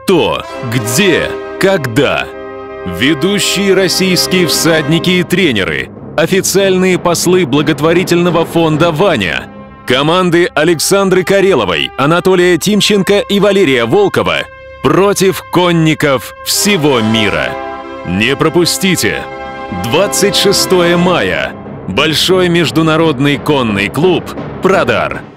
Кто, где, когда. Ведущие российские всадники и тренеры, официальные послы благотворительного фонда «Ваня», команды Александры Кареловой, Анатолия Тимченко и Валерия Волкова против конников всего мира. Не пропустите! 26 мая. Большой международный конный клуб «Прадар».